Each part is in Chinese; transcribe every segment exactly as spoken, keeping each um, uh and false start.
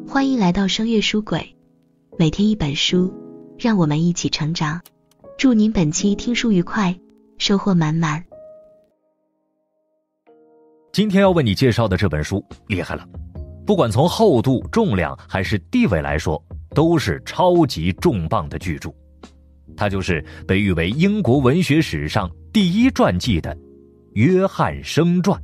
欢迎来到声乐书馆，每天一本书，让我们一起成长。祝您本期听书愉快，收获满满。 今天要为你介绍的这本书厉害了，不管从厚度、重量还是地位来说，都是超级重磅的巨著。它就是被誉为英国文学史上第一传记的《约翰生传》。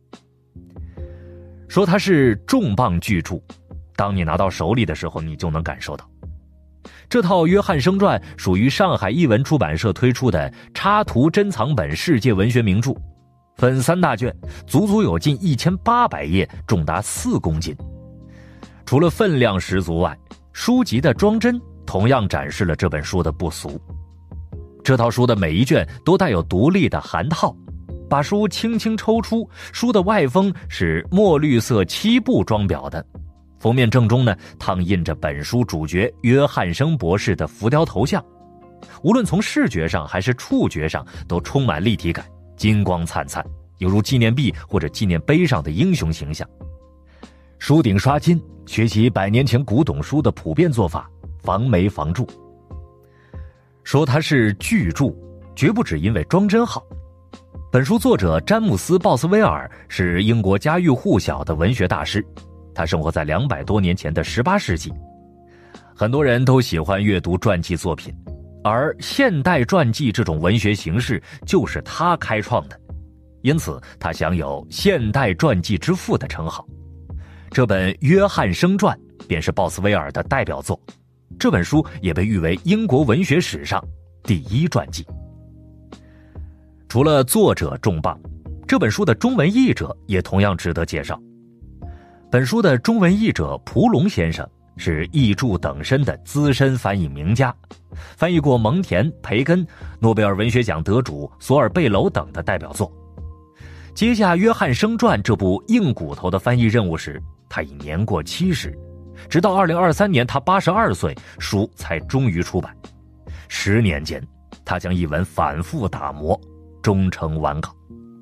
说它是重磅巨著，当你拿到手里的时候，你就能感受到。这套《约翰生传》属于上海译文出版社推出的插图珍藏本世界文学名著，分三大卷，足足有近一千八百页，重达四公斤。除了分量十足外，书籍的装帧同样展示了这本书的不俗。这套书的每一卷都带有独立的函套，把书轻轻抽出，书的外封是墨绿色漆布装裱的，封面正中呢烫印着本书主角约翰生博士的浮雕头像，无论从视觉上还是触觉上都充满立体感，金光灿灿，犹如纪念币或者纪念碑上的英雄形象。书顶刷金，学习百年前古董书的普遍做法，防霉防蛀。说它是巨著，绝不只因为装帧好。本书作者詹姆斯·鲍斯威尔是英国家喻户晓的文学大师，他生活在两百多年前的十八世纪。很多人都喜欢阅读传记作品，而现代传记这种文学形式就是他开创的，因此他享有现代传记之父的称号。这本《约翰生传》便是鲍斯威尔的代表作，这本书也被誉为英国文学史上第一传记。除了作者重磅，这本书的中文译者也同样值得介绍。本书的中文译者蒲龙先生是译著等身的资深翻译名家，翻译过蒙田、培根、诺贝尔文学奖得主索尔贝楼等的代表作。接下《约翰生传》这部硬骨头的翻译任务时，他已年过七十，直到二零二三年他八十二岁，书才终于出版。十年间，他将译文反复打磨，终成完稿。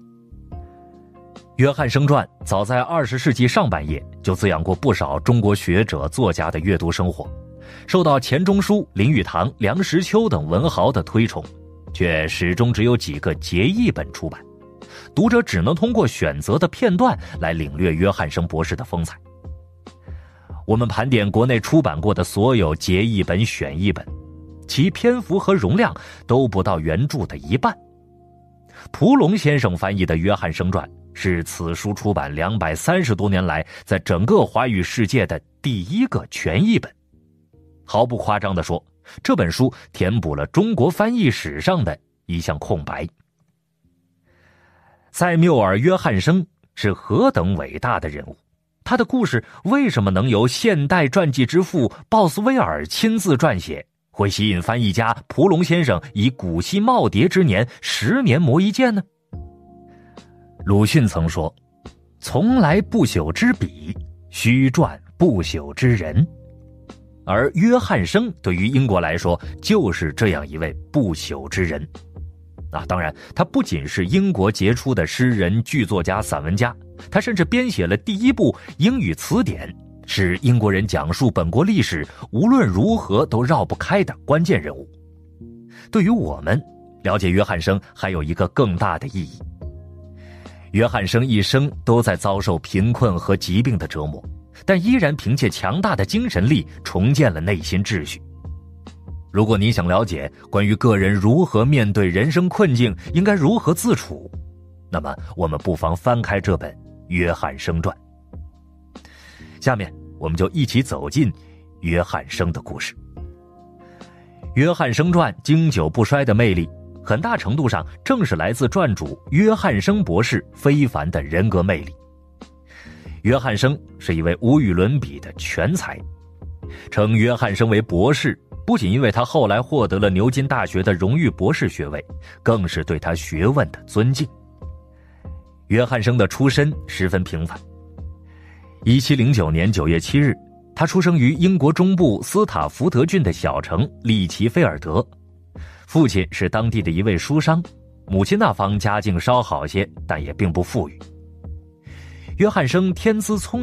约翰生传早在二十世纪上半叶就滋养过不少中国学者作家的阅读生活，受到钱钟书、林语堂、梁实秋等文豪的推崇，却始终只有几个结译本出版，读者只能通过选择的片段来领略约翰生博士的风采。我们盘点国内出版过的所有结译本、选译本，其篇幅和容量都不到原著的一半。蒲龙先生翻译的《约翰生传》是此书出版两百三十多年来在整个华语世界的第一个全译本。毫不夸张地说，这本书填补了中国翻译史上的一项空白。塞缪尔·约翰生是何等伟大的人物，他的故事为什么能由现代传记之父鲍斯威尔亲自撰写，会吸引翻译家蒲龙先生以古稀耄耋之年十年磨一剑呢？鲁迅曾说，从来不朽之笔，须传不朽之人。而约翰生对于英国来说就是这样一位不朽之人啊，当然他不仅是英国杰出的诗人、剧作家、散文家，他甚至编写了第一部英语词典，是英国人讲述本国历史无论如何都绕不开的关键人物。对于我们，了解约翰生还有一个更大的意义。约翰生一生都在遭受贫困和疾病的折磨，但依然凭借强大的精神力重建了内心秩序。如果你想了解关于个人如何面对人生困境，应该如何自处，那么我们不妨翻开这本《约翰生传》。下面我们就一起走进约翰生的故事。约翰生传经久不衰的魅力，很大程度上正是来自传主约翰生博士非凡的人格魅力。约翰生是一位无与伦比的全才，称约翰生为博士，不仅因为他后来获得了牛津大学的荣誉博士学位，更是对他学问的尊敬。约翰生的出身十分平凡。一七零九年九月七日，他出生于英国中部斯塔福德郡的小城利奇菲尔德，父亲是当地的一位书商，母亲那方家境稍好些，但也并不富裕。约翰生天资聪颖，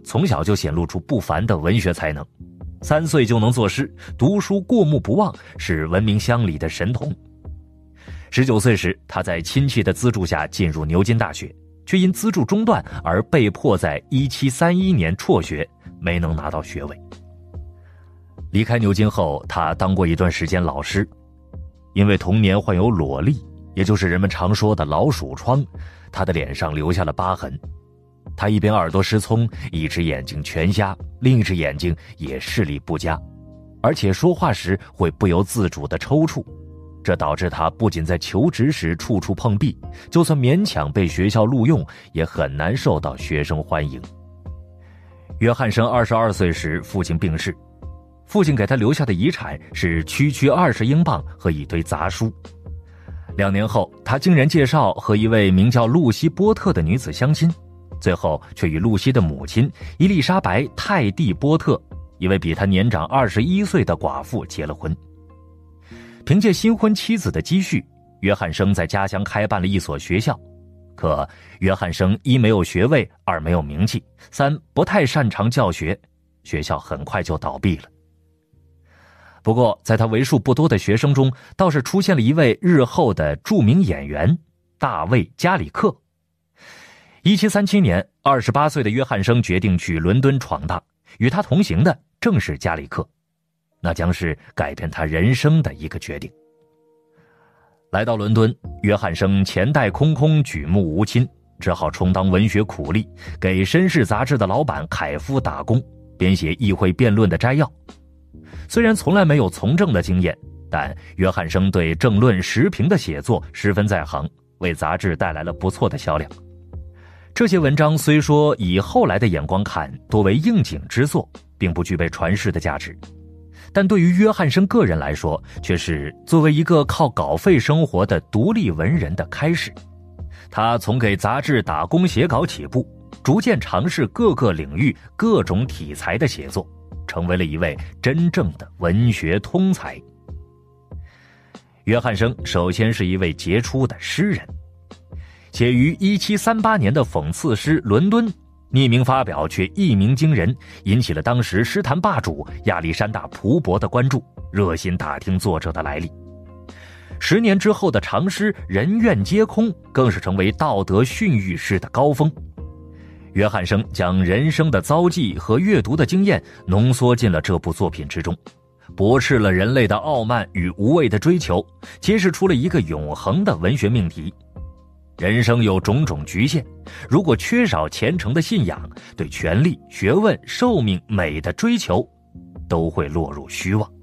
从小就显露出不凡的文学才能，三岁就能作诗，读书过目不忘，是闻名乡里的神童。十九岁时，他在亲戚的资助下进入牛津大学，却因资助中断而被迫在一七三一年辍学，没能拿到学位。离开牛津后，他当过一段时间老师，因为童年患有裸痢，也就是人们常说的老鼠疮，他的脸上留下了疤痕。他一边耳朵失聪，一只眼睛全瞎，另一只眼睛也视力不佳，而且说话时会不由自主地抽搐，这导致他不仅在求职时处处碰壁，就算勉强被学校录用，也很难受到学生欢迎。约翰生二十二岁时，父亲病逝，父亲给他留下的遗产是区区二十英镑和一堆杂书。两年后，他经人介绍和一位名叫露西·波特的女子相亲，最后却与露西的母亲伊丽莎白·泰蒂·波特，一位比他年长二十一岁的寡妇结了婚。凭借新婚妻子的积蓄，约翰生在家乡开办了一所学校。可约翰生一没有学位，二没有名气，三不太擅长教学，学校很快就倒闭了。不过在他为数不多的学生中，倒是出现了一位日后的著名演员大卫·加里克。一七三七年，二十八岁的约翰生决定去伦敦闯荡，与他同行的正是加里克，那将是改变他人生的一个决定。来到伦敦，约翰生钱袋空空，举目无亲，只好充当文学苦力，给绅士杂志的老板凯夫打工，编写议会辩论的摘要。虽然从来没有从政的经验，但约翰生对政论时评的写作十分在行，为杂志带来了不错的销量。这些文章虽说以后来的眼光看多为应景之作，并不具备传世的价值，但对于约翰生个人来说，却是作为一个靠稿费生活的独立文人的开始。他从给杂志打工写稿起步，逐渐尝试各个领域各种题材的写作，成为了一位真正的文学通才。约翰生首先是一位杰出的诗人，写于一七三八年的讽刺诗《伦敦》，匿名发表却一鸣惊人，引起了当时诗坛霸主亚历山大·蒲伯的关注，热心打听作者的来历。十年之后的长诗《人怨皆空》更是成为道德训育诗的高峰。约翰生将人生的遭际和阅读的经验浓缩进了这部作品之中，驳斥了人类的傲慢与无谓的追求，揭示出了一个永恒的文学命题。人生有种种局限，如果缺少虔诚的信仰，对权力、学问、寿命、美的追求，都会落入虚妄。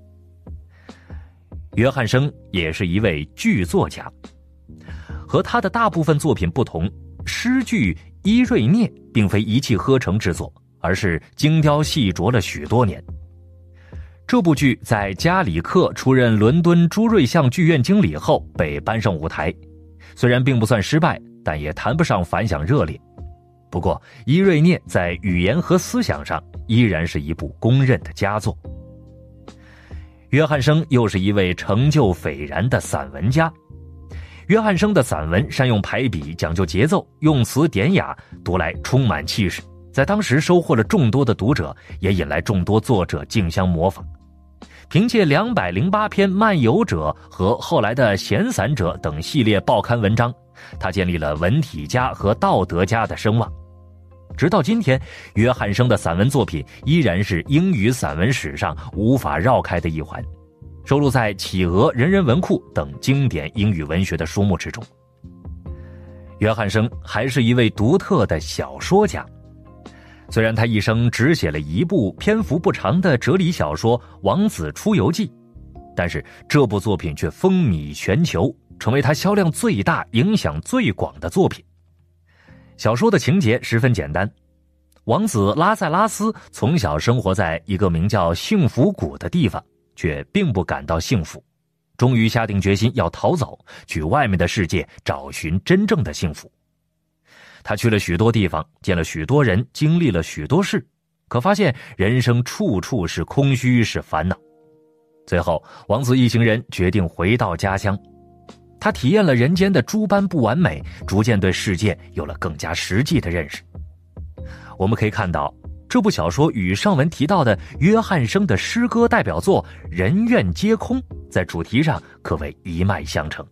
约翰生也是一位剧作家，和他的大部分作品不同，诗剧《伊瑞涅》并非一气呵成制作，而是精雕细琢了许多年。这部剧在加里克出任伦敦朱瑞巷剧院经理后被搬上舞台，虽然并不算失败，但也谈不上反响热烈。不过伊瑞涅在语言和思想上依然是一部公认的佳作。约翰生又是一位成就斐然的散文家。约翰生的散文善用排比，讲究节奏，用词典雅，读来充满气势，在当时收获了众多的读者，也引来众多作者竞相模仿。凭借两百零八篇漫游者和后来的闲散者等系列报刊文章，他建立了文体家和道德家的声望。直到今天，约翰生的散文作品依然是英语散文史上无法绕开的一环，收录在企鹅、人人文库等经典英语文学的书目之中。约翰生还是一位独特的小说家，虽然他一生只写了一部篇幅不长的哲理小说《王子出游记》，但是这部作品却风靡全球，成为他销量最大、影响最广的作品。小说的情节十分简单，王子拉塞拉斯从小生活在一个名叫幸福谷的地方，却并不感到幸福，终于下定决心要逃走，去外面的世界找寻真正的幸福。他去了许多地方，见了许多人，经历了许多事，可发现人生处处是空虚，是烦恼。最后，王子一行人决定回到家乡。他体验了人间的诸般不完美，逐渐对世界有了更加实际的认识。 我们可以看到，这部小说与上文提到的约翰生的诗歌代表作《人愿皆空》在主题上可谓一脉相承。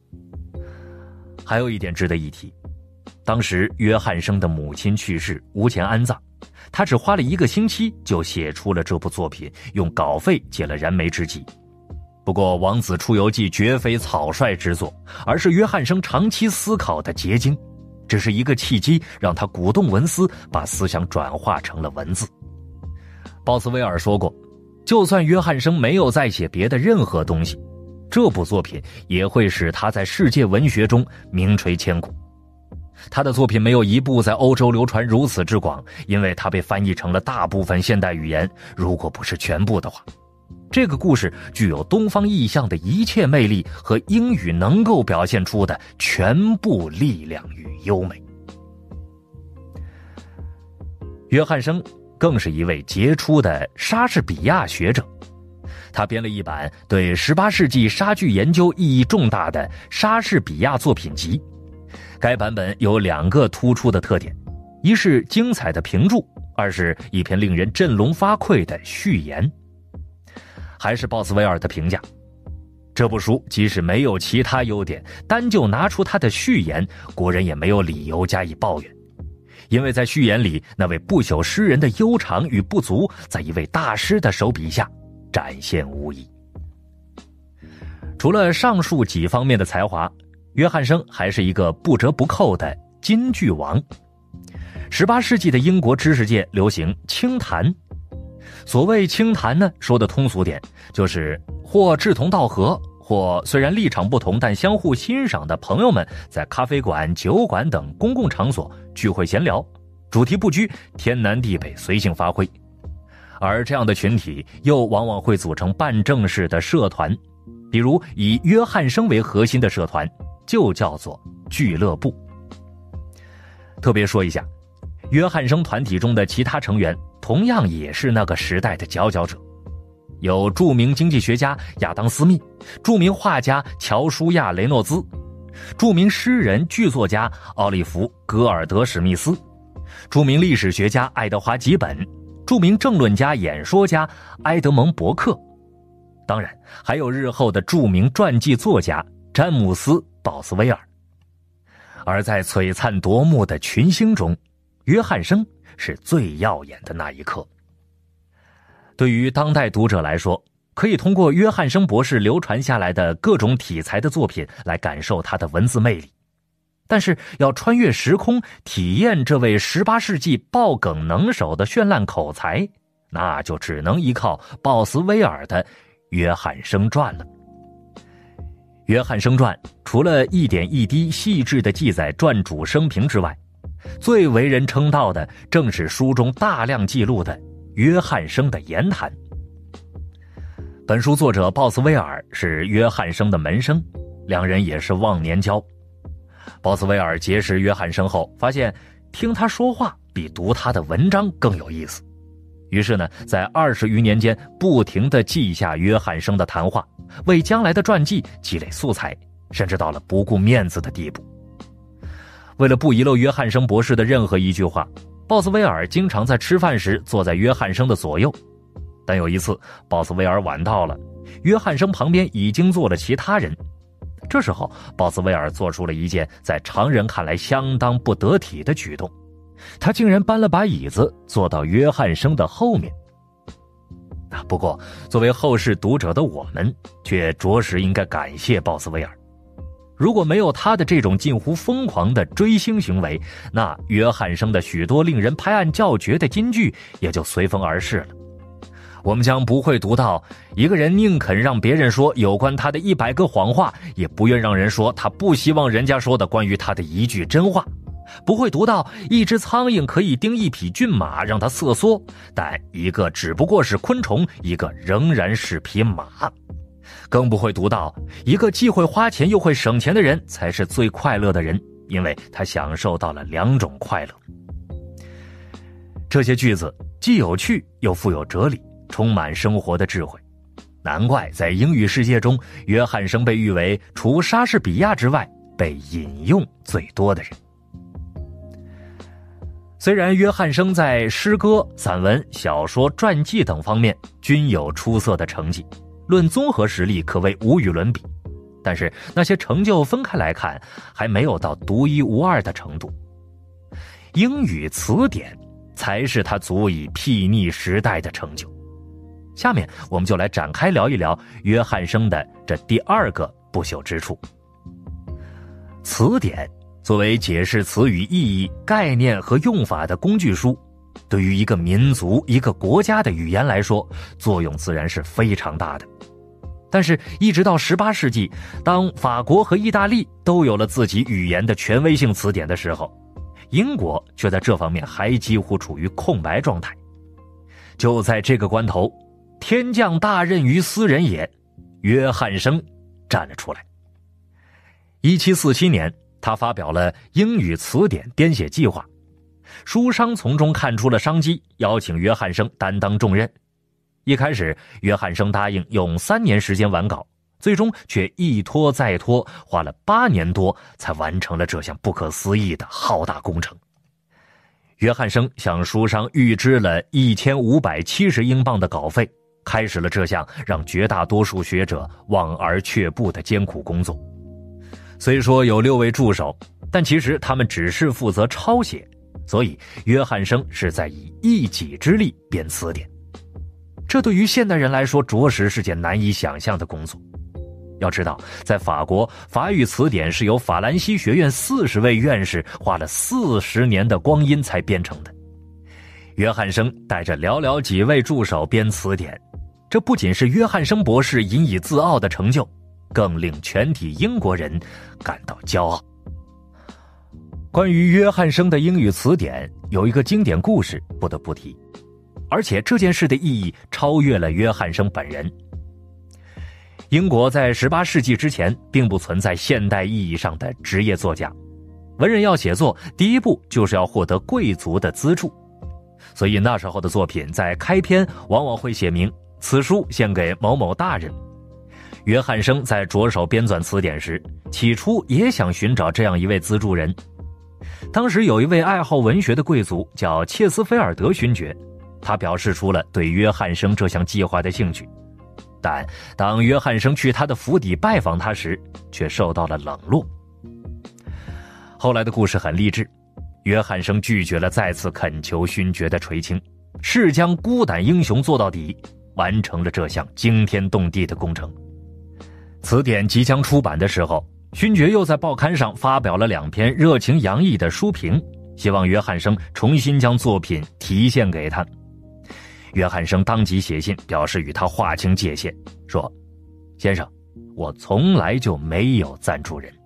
还有一点值得一提，当时约翰生的母亲去世，无钱安葬，他只花了一个星期就写出了这部作品，用稿费解了燃眉之急。不过《王子出游记》绝非草率之作，而是约翰生长期思考的结晶，这是一个契机，让他鼓动文思，把思想转化成了文字。鲍斯威尔说过，就算约翰生没有再写别的任何东西，这部作品也会使他在世界文学中名垂千古。他的作品没有一部在欧洲流传如此之广，因为他被翻译成了大部分现代语言，如果不是全部的话。这个故事具有东方意象的一切魅力和英语能够表现出的全部力量与优美。约翰生更是一位杰出的莎士比亚学者，他编了一版对十八世纪莎剧研究意义重大的莎士比亚作品集。该版本有两个突出的特点，一是精彩的评注，二是一篇令人振聋发聩的序言。还是鲍斯威尔的评价，这部书即使没有其他优点，单就拿出他的序言，国人也没有理由加以抱怨，因为在序言里，那位不朽诗人的悠长与不足，在一位大师的手笔下展现无遗。除了上述几方面的才华，约翰生还是一个不折不扣的金句王。十八世纪的英国知识界流行清谈，所谓清谈呢，说的通俗点，就是或志同道合，或虽然立场不同但相互欣赏的朋友们，在咖啡馆、酒馆等公共场所聚会闲聊，主题不拘，天南地北，随性发挥。而这样的群体又往往会组成半正式的社团，比如以约翰生为核心的社团就叫做俱乐部。特别说一下，约翰生团体中的其他成员同样也是那个时代的佼佼者，有著名经济学家亚当·斯密，著名画家乔舒亚·雷诺兹，著名诗人剧作家奥利弗·戈尔德史密斯，著名历史学家爱德华·吉本，著名政论家演说家埃德蒙·伯克，当然还有日后的著名传记作家詹姆斯·鲍斯威尔。而在璀璨夺目的群星中，约翰生是最耀眼的那一刻。对于当代读者来说，可以通过约翰生博士流传下来的各种题材的作品来感受他的文字魅力，但是要穿越时空体验这位十八世纪爆梗能手的绚烂口才，那就只能依靠鲍斯威尔的《约翰生传》了。《约翰生传》除了一点一滴细致地记载传主生平之外，最为人称道的正是书中大量记录的约翰生的言谈。本书作者鲍斯威尔是约翰生的门生，两人也是忘年交。鲍斯威尔结识约翰生后，发现听他说话比读他的文章更有意思，于是呢，在二十余年间不停地记下约翰生的谈话，为将来的传记积累素材，甚至到了不顾面子的地步。为了不遗漏约翰生博士的任何一句话，鲍斯威尔经常在吃饭时坐在约翰生的左右。但有一次，鲍斯威尔晚到了，约翰生旁边已经坐了其他人。这时候，鲍斯威尔做出了一件在常人看来相当不得体的举动，他竟然搬了把椅子坐到约翰生的后面。不过，作为后世读者的我们，却着实应该感谢鲍斯威尔。如果没有他的这种近乎疯狂的追星行为，那约翰生的许多令人拍案叫绝的金句也就随风而逝了。我们将不会读到一个人宁肯让别人说有关他的一百个谎话，也不愿让人说他不希望人家说的关于他的一句真话。不会读到一只苍蝇可以叮一匹骏马让它瑟缩，但一个只不过是昆虫，一个仍然是匹马。更不会读到一个既会花钱又会省钱的人才是最快乐的人，因为他享受到了两种快乐。这些句子既有趣又富有哲理，充满生活的智慧，难怪在英语世界中，约翰生被誉为除莎士比亚之外被引用最多的人。 虽然约翰生在诗歌、散文、小说、传记等方面均有出色的成绩，论综合实力可谓无与伦比，但是那些成就分开来看，还没有到独一无二的程度。英语词典才是他足以睥睨时代的成就。下面我们就来展开聊一聊约翰生的这第二个不朽之处。词典作为解释词语意义、概念和用法的工具书，对于一个民族、一个国家的语言来说，作用自然是非常大的。但是一直到十八世纪，当法国和意大利都有了自己语言的权威性词典的时候，英国却在这方面还几乎处于空白状态。就在这个关头，天降大任于斯人也，约翰生站了出来。一七四七年，他发表了英语词典编写计划，书商从中看出了商机，邀请约翰生担当重任。一开始，约翰生答应用三年时间完稿，最终却一拖再拖，花了八年多才完成了这项不可思议的浩大工程。约翰生向书商预支了一千五百七十英镑的稿费，开始了这项让绝大多数学者望而却步的艰苦工作。虽说有六位助手，但其实他们只是负责抄写，所以约翰生是在以一己之力编词典。这对于现代人来说，着实是件难以想象的工作。要知道，在法国，法语词典是由法兰西学院四十位院士花了四十年的光阴才编成的。约翰生带着寥寥几位助手编词典，这不仅是约翰生博士引以自傲的成就，更令全体英国人感到骄傲。关于约翰生的英语词典，有一个经典故事不得不提，而且这件事的意义超越了约翰生本人。英国在十八世纪之前并不存在现代意义上的职业作家，文人要写作，第一步就是要获得贵族的资助，所以那时候的作品在开篇往往会写明此书献给某某大人。约翰生在着手编纂词典时，起初也想寻找这样一位资助人。当时有一位爱好文学的贵族叫切斯菲尔德勋爵，他表示出了对约翰生这项计划的兴趣。但当约翰生去他的府邸拜访他时，却受到了冷落。后来的故事很励志，约翰生拒绝了再次恳求勋爵的垂青，誓将孤胆英雄做到底，完成了这项惊天动地的工程。词典即将出版的时候，勋爵又在报刊上发表了两篇热情洋溢的书评，希望约翰生重新将作品提献给他。约翰生当即写信表示与他划清界限，说：先生，我从来就没有赞助人。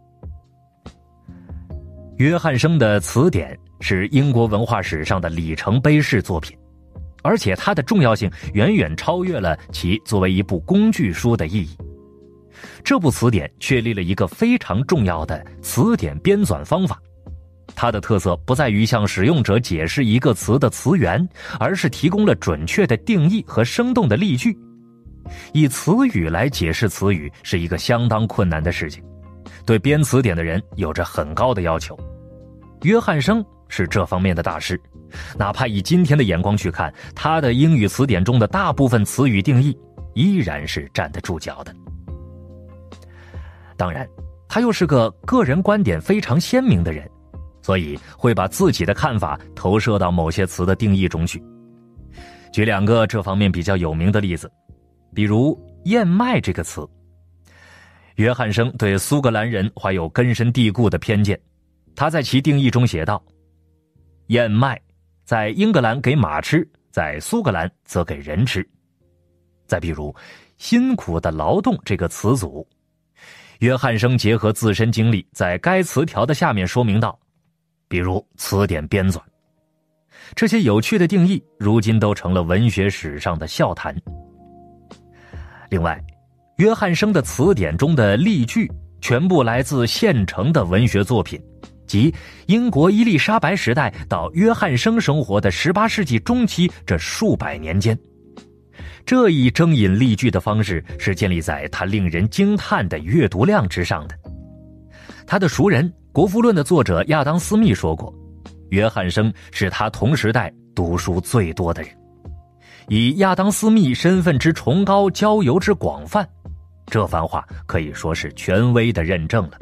约翰生的词典是英国文化史上的里程碑式作品，而且它的重要性远远超越了其作为一部工具书的意义。这部词典确立了一个非常重要的词典编纂方法，它的特色不在于向使用者解释一个词的词源，而是提供了准确的定义和生动的例句。以词语来解释词语是一个相当困难的事情，对编词典的人有着很高的要求。约翰生是这方面的大师，哪怕以今天的眼光去看，他的英语词典中的大部分词语定义依然是站得住脚的。当然，他又是个个人观点非常鲜明的人，所以会把自己的看法投射到某些词的定义中去。举两个这方面比较有名的例子，比如燕麦这个词。约翰生对苏格兰人怀有根深蒂固的偏见，他在其定义中写道：燕麦在英格兰给马吃，在苏格兰则给人吃。再比如辛苦的劳动这个词组，约翰生结合自身经历，在该词条的下面说明道，比如词典编纂。这些有趣的定义如今都成了文学史上的笑谈。另外，约翰生的词典中的例句全部来自现成的文学作品，即英国伊丽莎白时代到约翰生生活的十八世纪中期这数百年间。这一征引例句的方式是建立在他令人惊叹的阅读量之上的。他的熟人《国富论》的作者亚当·斯密说过， 约翰生是他同时代读书最多的人。以亚当·斯密身份之崇高，交游之广泛，这番话可以说是权威的认证了。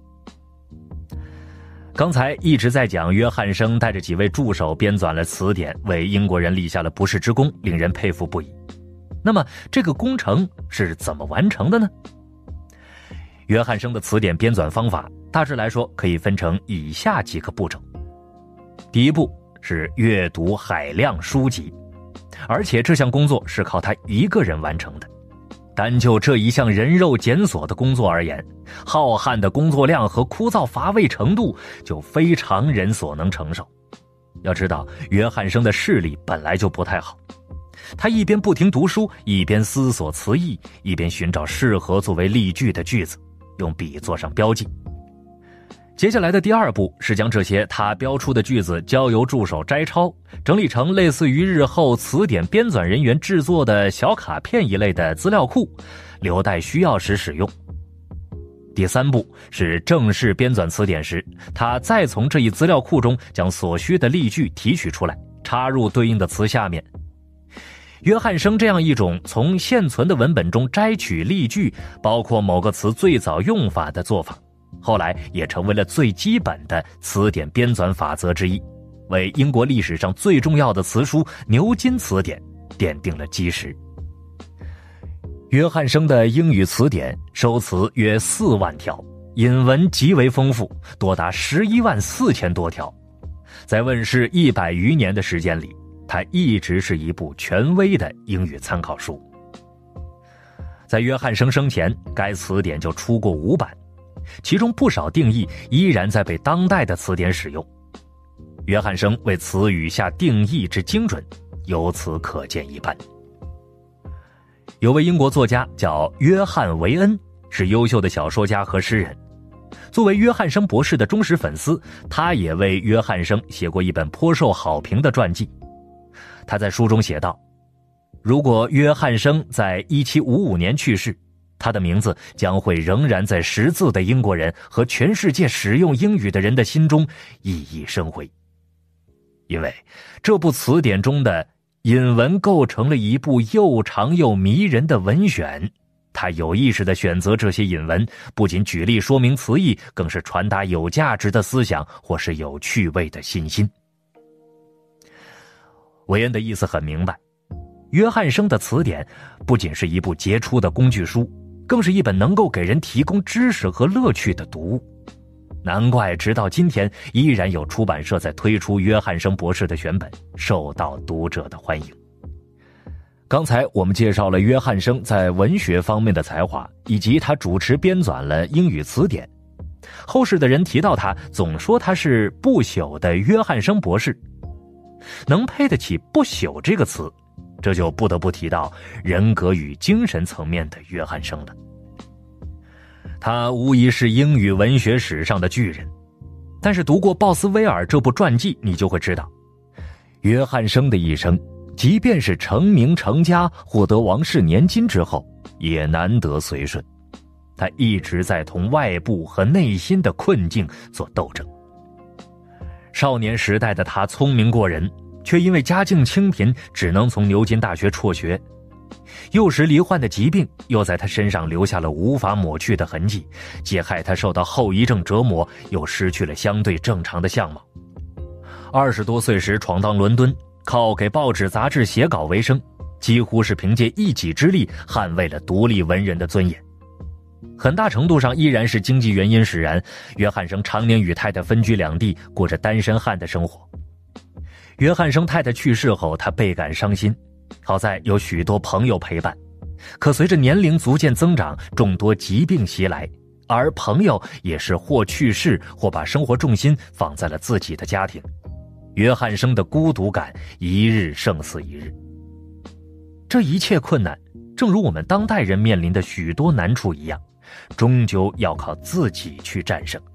刚才一直在讲约翰生带着几位助手编纂了词典，为英国人立下了不世之功，令人佩服不已。那么这个工程是怎么完成的呢？约翰生的词典编纂方法大致来说可以分成以下几个步骤。第一步是阅读海量书籍，而且这项工作是靠他一个人完成的。单就这一项人肉检索的工作而言，浩瀚的工作量和枯燥乏味程度就非常人所能承受。要知道，约翰生的视力本来就不太好，他一边不停读书，一边思索词义，一边寻找适合作为例句的句子，用笔做上标记。接下来的第二步是将这些他标出的句子交由助手摘抄，整理成类似于日后词典编纂人员制作的小卡片一类的资料库，留待需要时使用。第三步是正式编纂词典时，他再从这一资料库中将所需的例句提取出来，插入对应的词下面。约翰生这样一种从现存的文本中摘取例句，包括某个词最早用法的做法，后来也成为了最基本的词典编纂法则之一，为英国历史上最重要的词书《牛津词典》奠定了基石。约翰生的英语词典收词约四万条，引文极为丰富，多达十一万四千多条。在问世一百余年的时间里，它一直是一部权威的英语参考书。在约翰生生前，该词典就出过五版，其中不少定义依然在被当代的词典使用。约翰生为词语下定义之精准，由此可见一斑。有位英国作家叫约翰·维恩，是优秀的小说家和诗人。作为约翰生博士的忠实粉丝，他也为约翰生写过一本颇受好评的传记。他在书中写道，如果约翰生在一七五五年去世，他的名字将会仍然在识字的英国人和全世界使用英语的人的心中熠熠生辉。因为这部词典中的引文构成了一部又长又迷人的文选，他有意识地选择这些引文，不仅举例说明词义，更是传达有价值的思想或是有趣味的信心。韦恩的意思很明白，约翰生的词典不仅是一部杰出的工具书，更是一本能够给人提供知识和乐趣的读物。难怪直到今天依然有出版社在推出约翰生博士的选本，受到读者的欢迎。刚才我们介绍了约翰生在文学方面的才华，以及他主持编纂了英语词典。后世的人提到他，总说他是不朽的约翰生博士。能配得起不朽这个词，这就不得不提到人格与精神层面的约翰生了。他无疑是英语文学史上的巨人，但是读过鲍斯威尔这部传记，你就会知道，约翰生的一生，即便是成名成家，获得王室年金之后，也难得随顺。他一直在同外部和内心的困境做斗争。少年时代的他聪明过人，却因为家境清贫，只能从牛津大学辍学。幼时罹患的疾病又在他身上留下了无法抹去的痕迹，既害他受到后遗症折磨，又失去了相对正常的相貌。二十多岁时闯荡伦敦，靠给报纸杂志写稿为生，几乎是凭借一己之力捍卫了独立文人的尊严。很大程度上依然是经济原因使然，约翰生常年与太太分居两地，过着单身汉的生活。约翰生太太去世后，他倍感伤心，好在有许多朋友陪伴。可随着年龄逐渐增长，众多疾病袭来，而朋友也是或去世，或把生活重心放在了自己的家庭。约翰生的孤独感一日胜似一日。这一切困难，正如我们当代人面临的许多难处一样，终究要靠自己去战胜。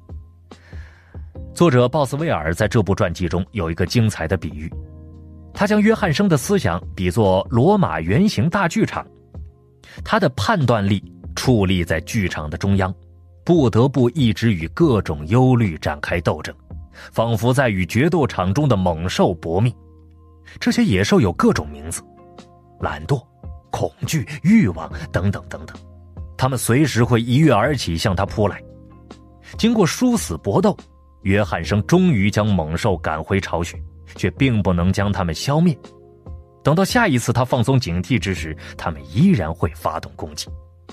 作者鲍斯威尔在这部传记中有一个精彩的比喻，他将约翰生的思想比作罗马圆形大剧场，他的判断力矗立在剧场的中央，不得不一直与各种忧虑展开斗争， 仿佛在与决斗场中的猛兽搏命。这些野兽有各种名字，懒惰、恐惧、欲望等等等等，他们随时会一跃而起向他扑来。经过殊死搏斗，约翰生终于将猛兽赶回巢穴，却并不能将它们消灭。等到下一次他放松警惕之时，他们依然会发动攻击。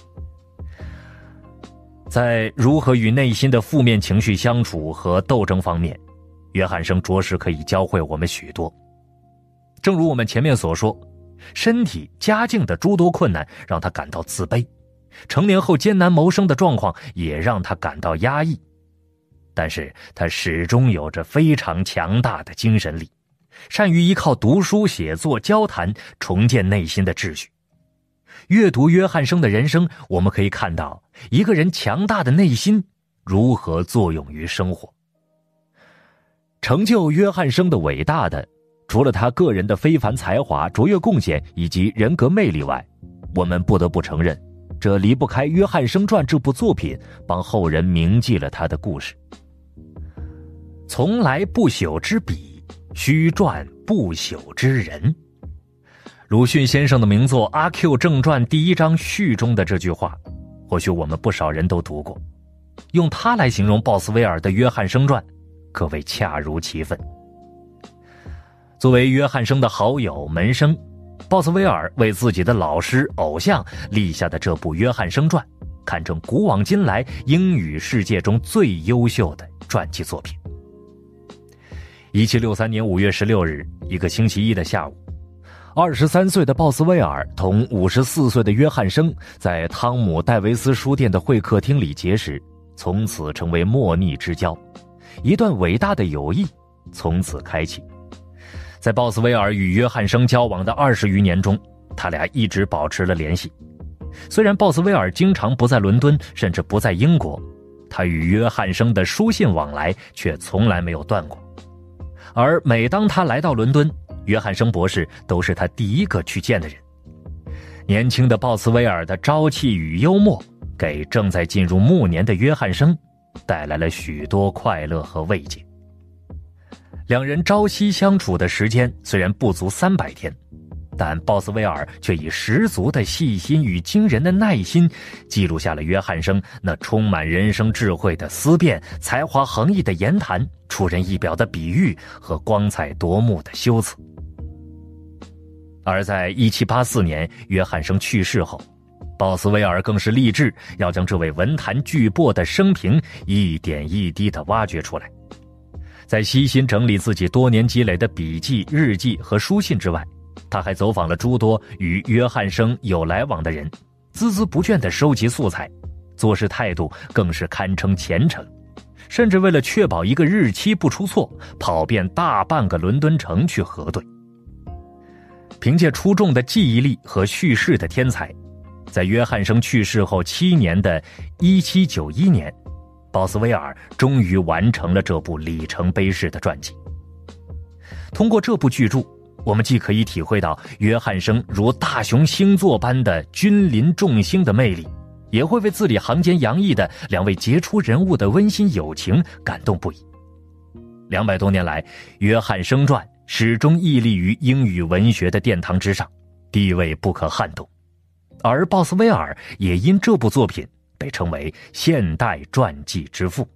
在如何与内心的负面情绪相处和斗争方面，约翰生着实可以教会我们许多。正如我们前面所说，身体、家境的诸多困难让他感到自卑，成年后艰难谋生的状况也让他感到压抑。但是他始终有着非常强大的精神力，善于依靠读书、写作、交谈重建内心的秩序。阅读约翰生的人生，我们可以看到一个人强大的内心如何作用于生活。成就约翰生的伟大的，除了他个人的非凡才华、卓越贡献以及人格魅力外，我们不得不承认，这离不开《约翰生传》这部作品帮后人铭记了他的故事。从来不朽之笔，须传不朽之人。鲁迅先生的名作《阿 Q 正传》第一章序中的这句话，或许我们不少人都读过。用它来形容鲍斯威尔的《约翰生传》，可谓恰如其分。作为约翰生的好友门生，鲍斯威尔为自己的老师偶像立下的这部《约翰生传》，堪称古往今来英语世界中最优秀的传记作品。一七六三年五月十六日，一个星期一的下午，二十三岁的鲍斯威尔同五十四岁的约翰生在汤姆戴维斯书店的会客厅里结识，从此成为莫逆之交，一段伟大的友谊从此开启。在鲍斯威尔与约翰生交往的二十余年中，他俩一直保持了联系。虽然鲍斯威尔经常不在伦敦，甚至不在英国，他与约翰生的书信往来却从来没有断过。而每当他来到伦敦，约翰生博士都是他第一个去见的人。年轻的鲍斯威尔的朝气与幽默，给正在进入暮年的约翰生带来了许多快乐和慰藉。两人朝夕相处的时间虽然不足三百天，但鲍斯威尔却以十足的细心与惊人的耐心，记录下了约翰生那充满人生智慧的思辨、才华横溢的言谈、出人意表的比喻和光彩夺目的修辞。而在一七八四年约翰生去世后，鲍斯威尔更是立志要将这位文坛巨擘的生平一点一滴地挖掘出来。在悉心整理自己多年积累的笔记、日记和书信之外，他还走访了诸多与约翰生有来往的人，孜孜不倦地收集素材，做事态度更是堪称虔诚，甚至为了确保一个日期不出错，跑遍大半个伦敦城去核对。凭借出众的记忆力和叙事的天才，在约翰生去世后七年的一七九一年，鲍斯威尔终于完成了这部里程碑式的传记。通过这部巨著，我们既可以体会到约翰生如大雄星座般的君临众星的魅力，也会为字里行间洋溢的两位杰出人物的温馨友情感动不已。两百多年来，约翰生传始终屹立于英语文学的殿堂之上，地位不可撼动。而鲍斯威尔也因这部作品被称为现代传记之父。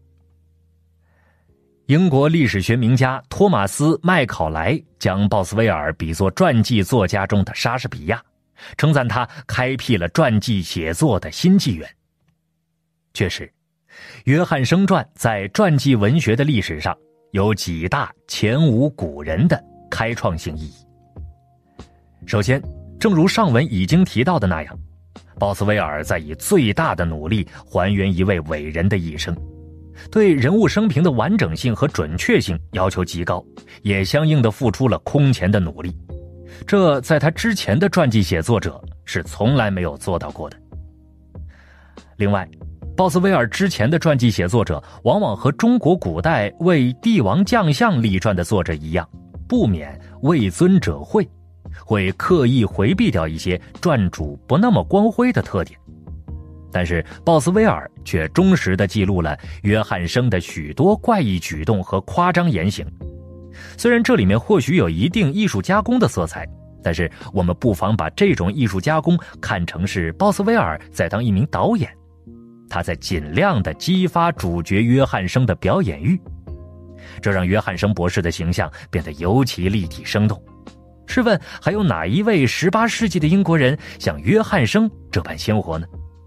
英国历史学名家托马斯·麦考莱将鲍斯威尔比作传记作家中的莎士比亚，称赞他开辟了传记写作的新纪元。确实，约翰生传在传记文学的历史上有几大前无古人的开创性意义。首先，正如上文已经提到的那样，鲍斯威尔在以最大的努力还原一位伟人的一生，对人物生平的完整性和准确性要求极高，也相应地付出了空前的努力。这在他之前的传记写作者是从来没有做到过的。另外，鲍斯威尔之前的传记写作者往往和中国古代为帝王将相立传的作者一样，不免位尊者讳，会刻意回避掉一些传主不那么光辉的特点。 但是鲍斯威尔却忠实地记录了约翰生的许多怪异举动和夸张言行。虽然这里面或许有一定艺术加工的色彩，但是我们不妨把这种艺术加工看成是鲍斯威尔在当一名导演，他在尽量地激发主角约翰生的表演欲，这让约翰生博士的形象变得尤其立体生动。试问还有哪一位十八世纪的英国人像约翰生这般鲜活呢？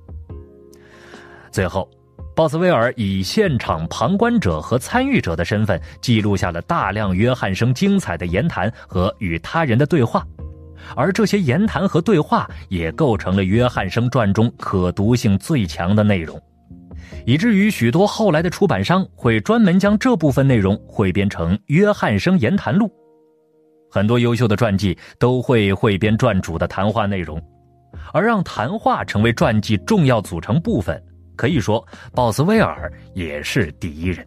最后，鲍斯威尔以现场旁观者和参与者的身份记录下了大量约翰生精彩的言谈和与他人的对话，而这些言谈和对话也构成了约翰生传中可读性最强的内容，以至于许多后来的出版商会专门将这部分内容汇编成约翰生言谈录。很多优秀的传记都会汇编传主的谈话内容，而让谈话成为传记重要组成部分，可以说鲍斯威尔也是第一人。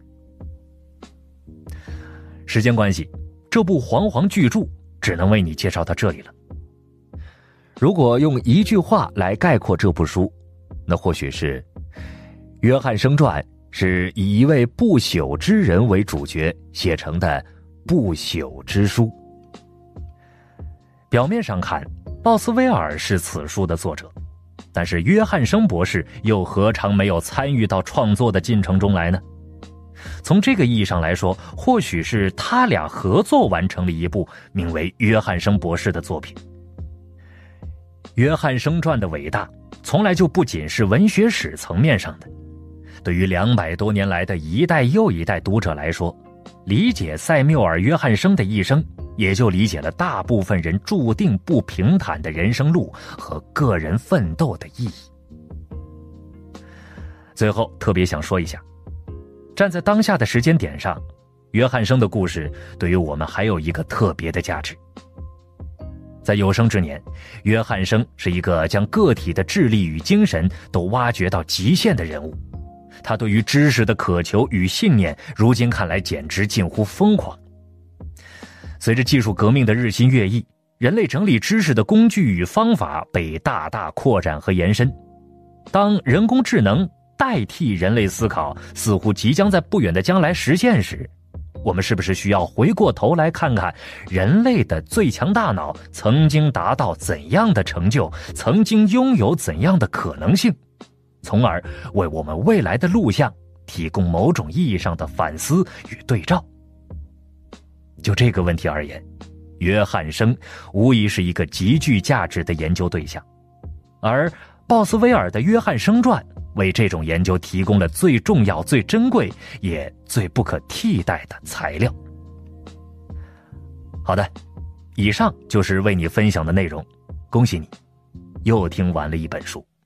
时间关系，这部煌煌巨著只能为你介绍到这里了。如果用一句话来概括这部书，那或许是约翰生传是以一位不朽之人为主角写成的不朽之书。表面上看，鲍斯威尔是此书的作者，但是约翰生博士又何尝没有参与到创作的进程中来呢？从这个意义上来说，或许是他俩合作完成了一部名为《约翰生博士》的作品。约翰生传的伟大从来就不仅是文学史层面上的，对于两百多年来的一代又一代读者来说，理解塞缪尔·约翰生的一生，也就理解了大部分人注定不平坦的人生路和个人奋斗的意义。最后特别想说一下，站在当下的时间点上，约翰生的故事对于我们还有一个特别的价值。在有生之年，约翰生是一个将个体的智力与精神都挖掘到极限的人物，他对于知识的渴求与信念，如今看来简直近乎疯狂。随着技术革命的日新月异，人类整理知识的工具与方法被大大扩展和延伸。当人工智能代替人类思考似乎即将在不远的将来实现时，我们是不是需要回过头来看看人类的最强大脑曾经达到怎样的成就，曾经拥有怎样的可能性，从而为我们未来的路向提供某种意义上的反思与对照。就这个问题而言，约翰生无疑是一个极具价值的研究对象，而鲍斯威尔的《约翰生传》为这种研究提供了最重要、最珍贵也最不可替代的材料。好的，以上就是为你分享的内容，恭喜你又听完了一本书。